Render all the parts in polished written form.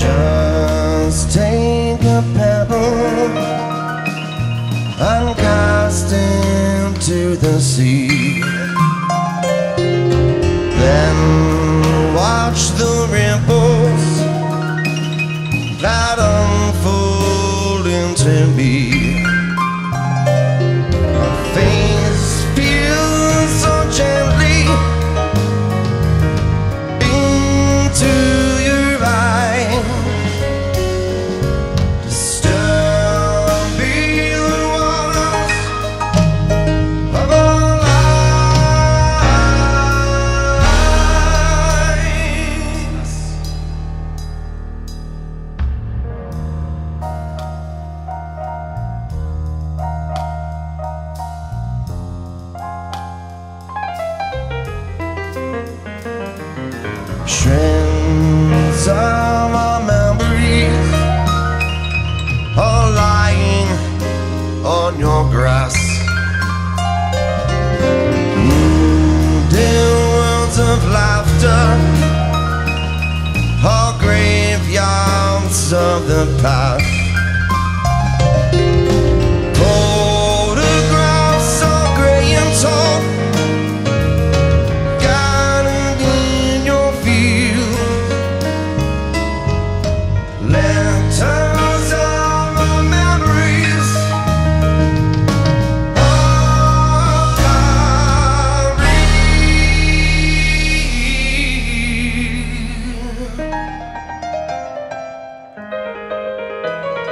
Just take a pebble and cast into the sea. Then watch the ripples that unfold into me. My face feels so gently into your eyes, disturbing the waters of our lives. Shreds of our memories are lying on your grass. Wounded words of laughter are graveyards of the past. Photographs are grey and tall, guided in your field. Letters of our memories are dying.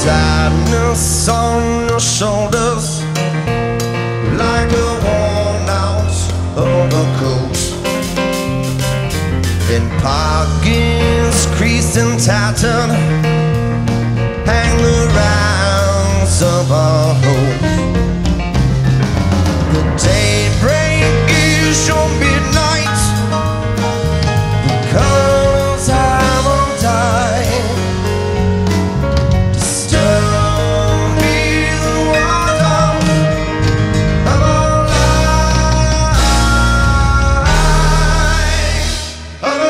sadness on your shoulders, like a worn out overcoat. In pockets creased and tattered, hang the rags of our hope. The daybreak is your midnight, the colors have undyed. Disturb me the water of our life, of our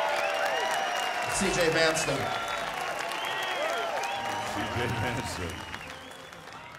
C.J. Manston. C.J. Manston.